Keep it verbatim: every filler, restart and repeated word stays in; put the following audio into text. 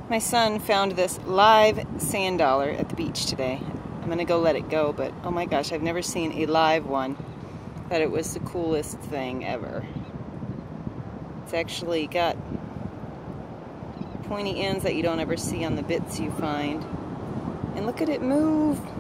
My son found this live sand dollar at the beach today. I'm gonna go let it go, but oh my gosh, I've never seen a live one. Thought it was the coolest thing ever. It's actually got pointy ends that you don't ever see on the bits you find. And look at it move.